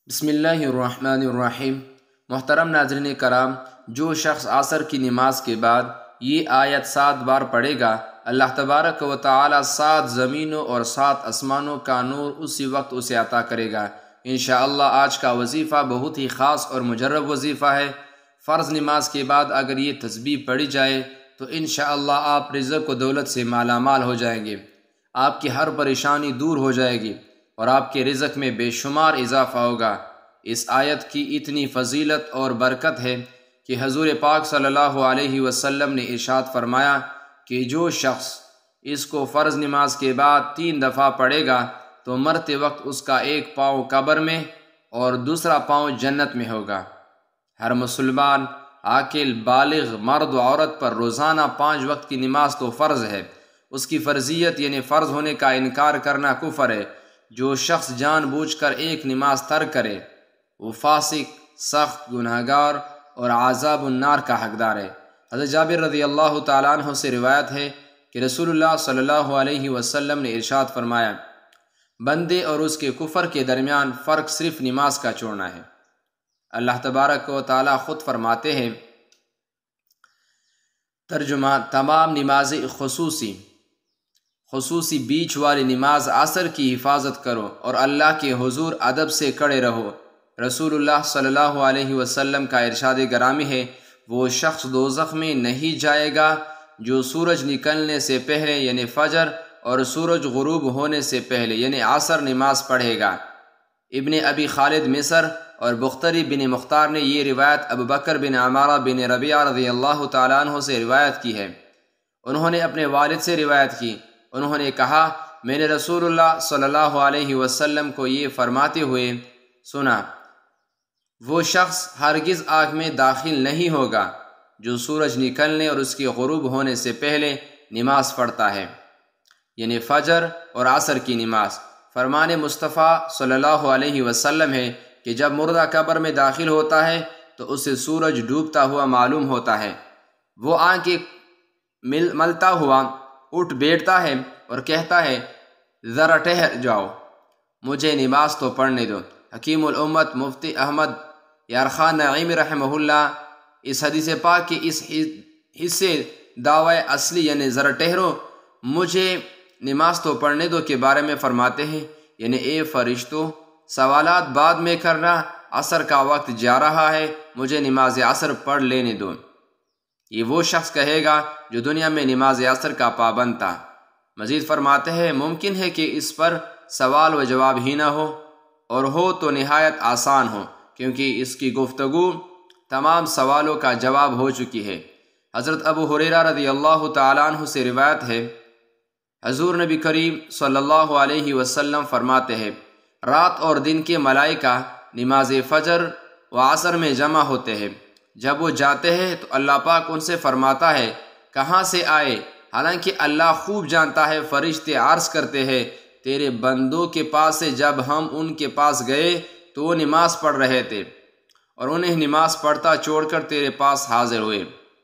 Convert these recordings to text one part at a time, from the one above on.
بسم اللہ الرحمن الرحیم۔ محترم ناظرین کرام، جو شخص عصر کی نماز کے بعد یہ آیت 7 بار پڑھے گا، اللہ تبارک و تعالی 7 زمینوں اور 7 آسمانوں کا نور اسی وقت اسے عطا کرے گا۔ انشاءاللہ آج کا وظیفہ بہت ہی خاص اور مجرب وظیفہ ہے۔ فرض نماز کے بعد اگر یہ تسبیح پڑھی جائے تو انشاءاللہ آپ رزق و دولت سے مالا مال ہو جائیں گے، آپ کی ہر پریشانی دور ہو جائے گی اور آپ کے رزق میں بے شمار اضافہ ہوگا۔ اس آیت کی اتنی فضیلت اور برکت ہے کہ حضور پاک صلی اللہ علیہ وسلم نے ارشاد فرمایا کہ جو شخص اس کو فرض نماز کے بعد 3 دفعہ پڑھے گا تو مرتے وقت اس کا ایک پاؤں قبر میں اور دوسرا پاؤں جنت میں ہوگا۔ ہر مسلمان عاقل بالغ مرد و عورت پر روزانہ 5 وقت کی نماز تو فرض ہے۔ اس کی فرضیت یعنی فرض ہونے کا انکار کرنا کفر ہے۔ جو شخص جان بوجھ کر ایک نماز ترک کرے وہ فاسق، سخت گناہگار اور عذاب النار کا حقدار ہے۔ حضرت جابر رضی اللہ تعالیٰ عنہ سے روایت ہے کہ رسول اللہ صلی اللہ علیہ وسلم نے ارشاد فرمایا، بندے اور اس کے کفر کے درمیان فرق صرف نماز کا چھوڑنا ہے۔ اللہ تبارک و تعالیٰ خود فرماتے ہیں، ترجمہ: تمام نمازیں خصوصی بیچ والی نماز عصر کی حفاظت کرو اور اللہ کے حضور ادب سے کھڑے رہو۔ رسول اللہ صلی اللہ علیہ وسلم کا ارشاد گرامی ہے، وہ شخص دوزخ میں نہیں جائے گا جو سورج نکلنے سے پہلے یعنی فجر اور سورج غروب ہونے سے پہلے یعنی عصر نماز پڑھے گا۔ ابن ابی خالد مصر اور بختری بن مختار نے یہ روایت ابو بکر بن عمارہ بن ربیعہ رضی اللہ تعالیٰ عنہ سے روایت کی ہے۔ انہوں نے اپنے والد سے روایت کی، انہوں نے کہا، میں نے رسول اللہ صلی اللہ علیہ وسلم کو یہ فرماتے ہوئے سنا، وہ شخص ہرگز آگ میں داخل نہیں ہوگا جو سورج نکلنے اور اس کے غروب ہونے سے پہلے نماز پڑھتا ہے، یعنی فجر اور عصر کی نماز۔ فرمان مصطفیٰ صلی اللہ علیہ وسلم ہے کہ جب مردہ قبر میں داخل ہوتا ہے تو اسے سورج ڈوبتا ہوا معلوم ہوتا ہے، وہ آنکھیں ملتا ہوا اٹھ بیٹھتا ہے اور کہتا ہے، ذرا ٹھہر جاؤ، مجھے نماز تو پڑھنے دو۔ حکیم الامت مفتی احمد یارخان نعیمی رحمہ اللہ اس حدیث پاک کے اس حصے دعوی اصلی یعنی ذرا ٹھہرو مجھے نماز تو پڑھنے دو کے بارے میں فرماتے ہیں، یعنی اے فرشتوں، سوالات بعد میں کرنا، عصر کا وقت جا رہا ہے، مجھے نماز عصر پڑھ لینے دو۔ یہ وہ شخص کہے گا جو دنیا میں نماز عصر کا پابند تھا۔ مزید فرماتے ہیں، ممکن ہے کہ اس پر سوال و جواب ہی نہ ہو، اور ہو تو نہایت آسان ہو، کیونکہ اس کی گفتگو تمام سوالوں کا جواب ہو چکی ہے۔ حضرت ابو ہریرہ رضی اللہ تعالیٰ عنہ سے روایت ہے، حضور نبی کریم صلی اللہ علیہ وسلم فرماتے ہیں، رات اور دن کے ملائکہ نماز فجر و عصر میں جمع ہوتے ہیں۔ جب وہ جاتے ہیں تو اللہ پاک ان سے فرماتا ہے، کہاں سے آئے؟ حالانکہ اللہ خوب جانتا ہے۔ فرشتے عرض کرتے ہیں، تیرے بندوں کے پاس سے جب ہم ان کے پاس گئے تو وہ نماز پڑھ رہے تھے اور انہیں نماز پڑھتا چھوڑ کر تیرے پاس حاضر ہوئے۔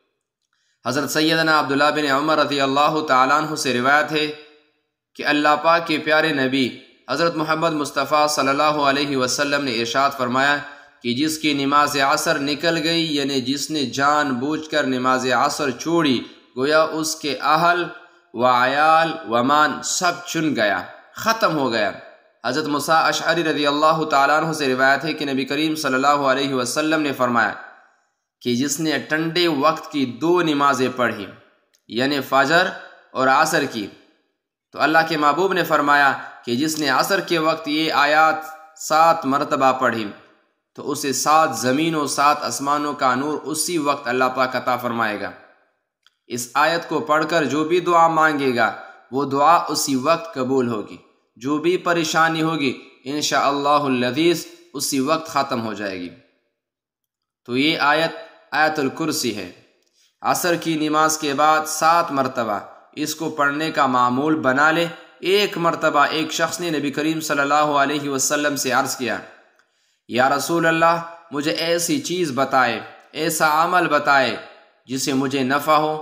حضرت سیدنا عبداللہ بن عمر رضی اللہ تعالیٰ عنہ سے روایت ہے کہ اللہ پاک کے پیارے نبی حضرت محمد مصطفیٰ صلی اللہ علیہ وسلم نے ارشاد فرمایا کہ جس کی نماز عصر نکل گئی، یعنی جس نے جان بوجھ کر نماز عصر چھوڑی، گویا اس کے اہل و عیال و مان سب چن گیا، ختم ہو گیا۔ حضرت موسیٰ اشعری رضی اللہ تعالیٰ عنہ سے روایت ہے کہ نبی کریم صلی اللہ علیہ وسلم نے فرمایا کہ جس نے ٹھنڈے وقت کی 2 نمازیں پڑھی، یعنی فجر اور عصر کی، تو اللہ کے محبوب نے فرمایا کہ جس نے عصر کے وقت یہ آیات 7 مرتبہ پڑھی تو اسے 7 زمینوں 7 آسمانوں کا نور اسی وقت اللہ پاک عطا فرمائے گا۔ اس آیت کو پڑھ کر جو بھی دعا مانگے گا وہ دعا اسی وقت قبول ہوگی، جو بھی پریشانی ہوگی انشاءاللہ العزیز اسی وقت ختم ہو جائے گی۔ تو یہ آیت الکرسی ہے۔ عصر کی نماز کے بعد 7 مرتبہ اس کو پڑھنے کا معمول بنا لے۔ ایک مرتبہ ایک شخص نے نبی کریم صلی اللہ علیہ وسلم سے عرض کیا، یا رسول اللہ، مجھے ایسی چیز بتائے، ایسا عمل بتائے جسے مجھے نفع ہو۔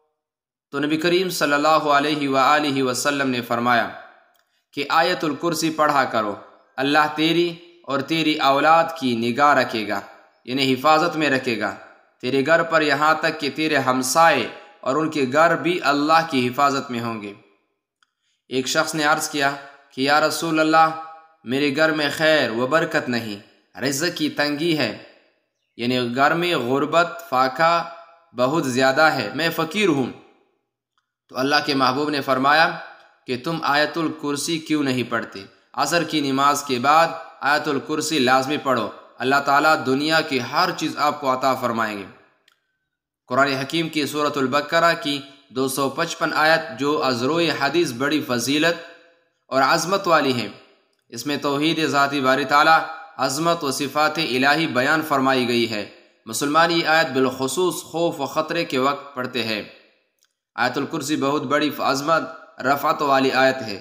تو نبی کریم صلی اللہ علیہ وآلہ وسلم نے فرمایا کہ آیت الکرسی پڑھا کرو، اللہ تیری اور تیری اولاد کی نگاہ رکھے گا، یعنی حفاظت میں رکھے گا تیرے گھر پر، یہاں تک کہ تیرے ہمسائے اور ان کے گھر بھی اللہ کی حفاظت میں ہوں گے۔ ایک شخص نے عرض کیا کہ یا رسول اللہ، میرے گھر میں خیر و برکت نہیں، رزق کی تنگی ہے، یعنی گھر میں غربت فاقہ بہت زیادہ ہے، میں فقیر ہوں۔ تو اللہ کے محبوب نے فرمایا کہ تم آیت الکرسی کیوں نہیں پڑھتے؟ عصر کی نماز کے بعد آیت الکرسی لازمی پڑھو، اللہ تعالیٰ دنیا کی ہر چیز آپ کو عطا فرمائیں گے۔ قرآن حکیم کی سورۃ البقرہ کی 255 آیت جو ازروئے حدیث بڑی فضیلت اور عظمت والی ہے، اس میں توحید ذاتی باری تعالیٰ، عظمت و صفات الہی بیان فرمائی گئی ہے۔ مسلمان یہ آیت بالخصوص خوف و خطرے کے وقت پڑھتے ہیں۔ آیت الکرسی بہت بڑی عظمت رفعت والی آیت ہے،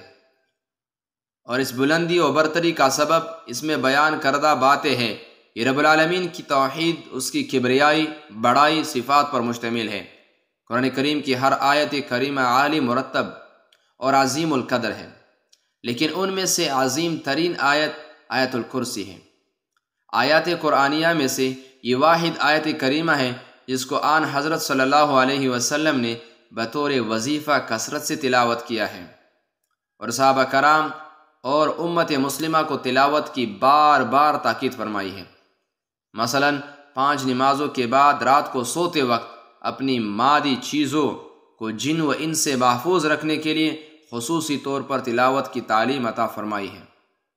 اور اس بلندی و برتری کا سبب اس میں بیان کردہ باتیں ہیں۔ یہ رب العالمین کی توحید، اس کی کبریائی، بڑائی صفات پر مشتمل ہے۔ قرآن کریم کی ہر آیت کریمہ عالی مرتب اور عظیم القدر ہے، لیکن ان میں سے عظیم ترین آیت آیت الکرسی ہے۔ آیات قرآنیہ میں سے یہ واحد آیت کریمہ ہے جس کو آن حضرت صلی اللہ علیہ وسلم نے بطور وظیفہ کثرت سے تلاوت کیا ہے، اور صحابہ کرام اور امت مسلمہ کو تلاوت کی بار بار تاکید فرمائی ہے۔ مثلا 5 نمازوں کے بعد رات کو سوتے وقت اپنی مادی چیزوں کو جن و ان سے محفوظ رکھنے کے لیے خصوصی طور پر تلاوت کی تعلیم عطا فرمائی ہے۔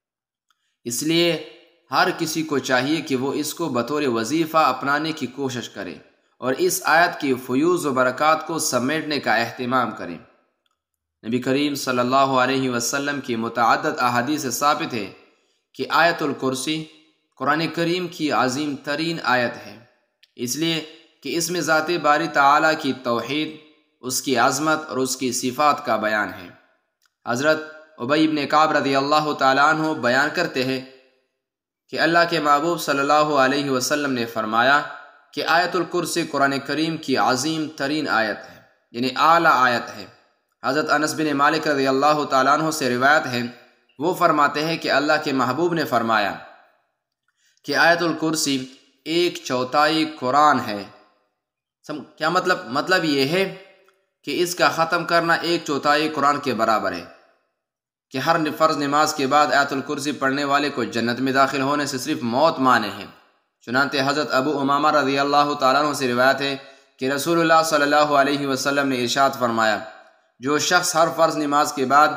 اس لیے ہر کسی کو چاہیے کہ وہ اس کو بطور وظیفہ اپنانے کی کوشش کرے اور اس آیت کی فیوز و برکات کو سمیٹنے کا اہتمام کرے۔ نبی کریم صلی اللہ علیہ وسلم کی متعدد احادیث سے ثابت ہے کہ آیت الکرسی قرآن کریم کی عظیم ترین آیت ہے، اس لیے کہ اس میں ذات باری تعالیٰ کی توحید، اس کی عظمت اور اس کی صفات کا بیان ہے۔ حضرت ابی بن کعب رضی اللہ تعالیٰ عنہ بیان کرتے ہیں کہ اللہ کے محبوب صلی اللہ علیہ وسلم نے فرمایا کہ آیت الکرسی قرآن کریم کی عظیم ترین آیت ہے، یعنی اعلیٰ آیت ہے۔ حضرت انس بن مالک رضی اللہ تعالیٰ عنہ سے روایت ہے، وہ فرماتے ہیں کہ اللہ کے محبوب نے فرمایا کہ آیت الکرسی 1/4 قرآن ہے۔ کیا مطلب یہ ہے کہ اس کا ختم کرنا 1/4 قرآن کے برابر ہے، کہ ہر فرض نماز کے بعد آیت الکرسی پڑھنے والے کو جنت میں داخل ہونے سے صرف موت مانے ہے۔ چنانتہ حضرت ابو امامہ رضی اللہ تعالیٰ عنہ سے روایت ہے کہ رسول اللہ صلی اللہ علیہ وسلم نے ارشاد فرمایا، جو شخص ہر فرض نماز کے بعد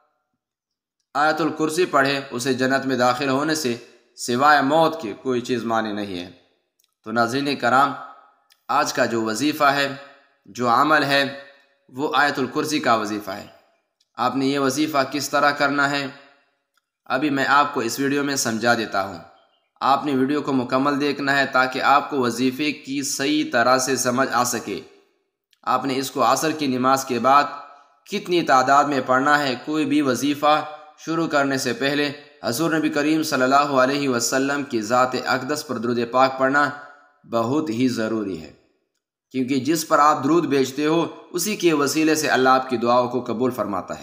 آیت الکرسی پڑھے اسے جنت میں داخل ہونے سے سوائے موت کے کوئی چیز مانی نہیں ہے۔ تو ناظرین کرام، آج کا جو وظیفہ ہے، جو عمل ہے، وہ آیت الکرسی کا وظیفہ ہے۔ آپ نے یہ وظیفہ کس طرح کرنا ہے ابھی میں آپ کو اس ویڈیو میں سمجھا دیتا ہوں۔ آپ نے ویڈیو کو مکمل دیکھنا ہے تاکہ آپ کو وظیفے کی صحیح طرح سے سمجھ آ سکے۔ آپ نے اس کو عصر کی نماز کے بعد کتنی تعداد میں پڑھنا ہے، کوئی بھی وظیفہ شروع کرنے سے پہلے حضور نبی کریم صلی اللہ علیہ وسلم کی ذات اقدس پر درود پاک پڑھنا بہت ہی ضروری ہے، کیونکہ جس پر آپ درود بھیجتے ہو اسی کے وسیلے سے اللہ آپ کی دعاؤں کو قبول فرماتا ہے۔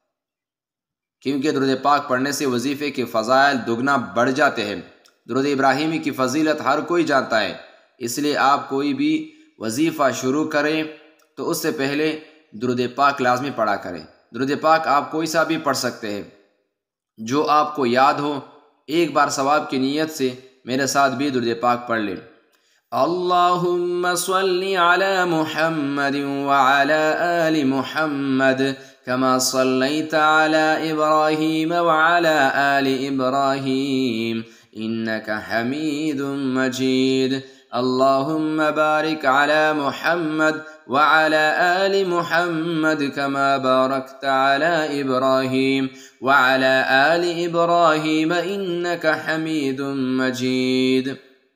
کیونکہ درود پاک پڑھنے سے وظیفے کے فضائل دگنا بڑھ جاتے ہیں۔ درود ابراہیمی کی فضیلت ہر کوئی جانتا ہے، اس لیے آپ کوئی بھی وظیفہ شروع کریں تو اس سے پہلے درود پاک لازمی پڑھا کریں۔ درود پاک آپ کوئی سا بھی پڑھ سکتے ہیں جو آپ کو یاد ہو۔ ایک بار ثواب کی نیت سے میرے ساتھ بھی درود پاک پڑھ لیں۔ اللہم صلی علی محمد وعلی آل محمد کما صلیت علی ابراہیم وعلی آل ابراہیم انک حمید مجید۔ اللہم بارک علی محمد وعلی آل محمد کما بارکت علی ابراہیم وعلی آل ابراہیم انک حمید مجید۔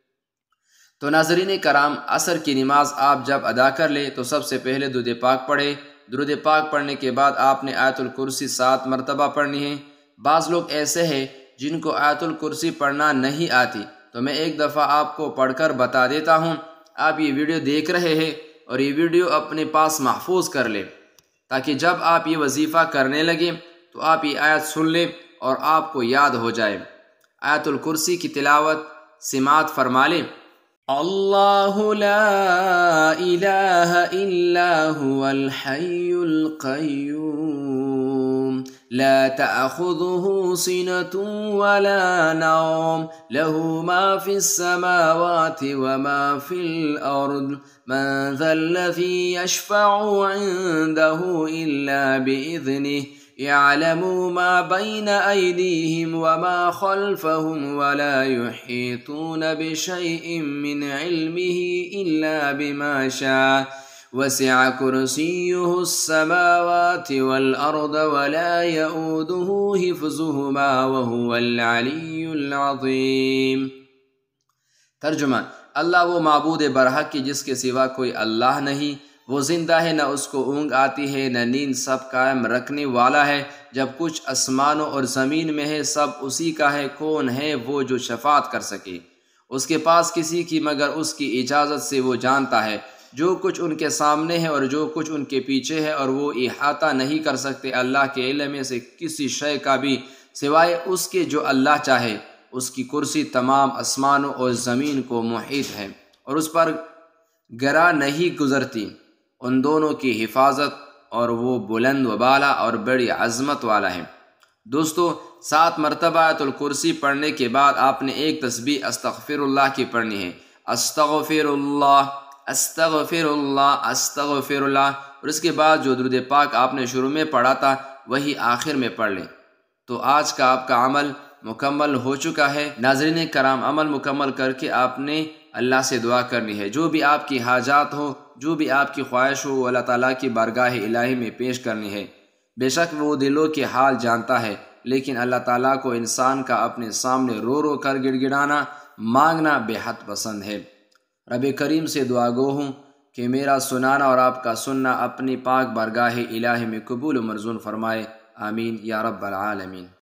تو ناظرین کرام، عصر کی نماز آپ جب ادا کر لیں تو سب سے پہلے درود پاک پڑھیں۔ درود پاک پڑھنے کے بعد آپ نے آیت الکرسی 7 مرتبہ پڑھنی ہے۔ بعض لوگ ایسے ہیں جن کو آیت الکرسی پڑھنا نہیں آتی، تو میں ایک دفعہ آپ کو پڑھ کر بتا دیتا ہوں۔ آپ یہ ویڈیو دیکھ رہے ہیں اور یہ ویڈیو اپنے پاس محفوظ کر لیں، تاکہ جب آپ یہ وظیفہ کرنے لگیں تو آپ یہ آیت سن لیں اور آپ کو یاد ہو جائے۔ آیت الکرسی کی تلاوت سماعت فرما لیں۔ اللہ لا الہ الا هو الحی القیوم لا تأخذه سنة ولا نوم له ما في السماوات وما في الأرض من ذا الذي يشفع عنده إلا بإذنه يعلم ما بين أيديهم وما خلفهم ولا يحيطون بشيء من علمه إلا بما شاء وسع كرسيه السماوات والأرض ولا يؤوده حفظهما وهو العلي العظيم۔ ترجمہ: اللہ وہ معبود برحق کی جس کے سوا کوئی اللہ نہیں، وہ زندہ ہے، نہ اس کو اونگ آتی ہے نہ نیند، سب قائم رکھنے والا ہے، جب کچھ آسمانوں اور زمین میں ہے سب اسی کا ہے۔ کون ہے وہ جو شفاعت کر سکے اس کے پاس کسی کی مگر اس کی اجازت سے؟ وہ جانتا ہے جو کچھ ان کے سامنے ہے اور جو کچھ ان کے پیچھے ہے، اور وہ احاطہ نہیں کر سکتے اللہ کے علم سے کسی شے کا بھی سوائے اس کے جو اللہ چاہے۔ اس کی کرسی تمام آسمانوں اور زمین کو محیط ہے اور اس پر گرا نہیں گزرتی۔ ان دونوں کی حفاظت اور وہ بلند و بالا اور بڑی عظمت والا ہے۔ دوستو، 7 مرتبہ آیت الکرسی پڑھنے کے بعد آپ نے ایک تسبیح استغفر اللہ کی پڑھنی ہے۔ استغفر اللہ، استغفر اللہ، استغفر اللہ، اور اس کے بعد جو درود پاک آپ نے شروع میں پڑھا تھا وہی آخر میں پڑھ لیں۔ تو آج کا آپ کا عمل مکمل ہو چکا ہے۔ ناظرین کرام، عمل مکمل کر کے آپ نے اللہ سے دعا کرنی ہے۔ جو بھی آپ کی حاجات ہو، جو بھی آپ کی خواہش ہو، وہ اللہ تعالیٰ کی بارگاہ الہی میں پیش کرنی ہے۔ بے شک وہ دلوں کے حال جانتا ہے، لیکن اللہ تعالیٰ کو انسان کا اپنے سامنے رو رو کر گڑ گڑانا، مانگنا بے حد پسند ہے۔ رب کریم سے دعا گو ہوں کہ میرا سنانا اور آپ کا سننا اپنی پاک بارگاہ الہی میں قبول و مرزون فرمائے، آمین یا رب العالمین۔